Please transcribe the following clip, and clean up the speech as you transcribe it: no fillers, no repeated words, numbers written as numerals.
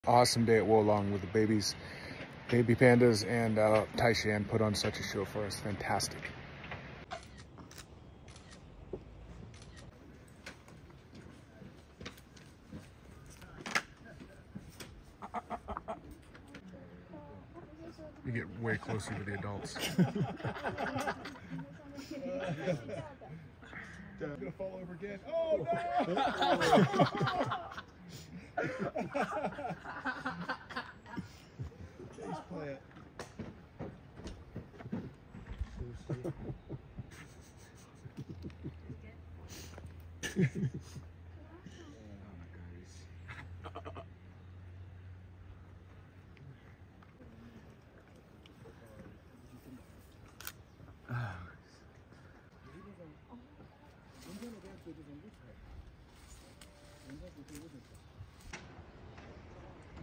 Awesome day at Wolong with the babies, baby pandas, and Taishan put on such a show for us. Fantastic. You get way closer to the adults. I'm gonna fall over again. Oh no! Chase plant.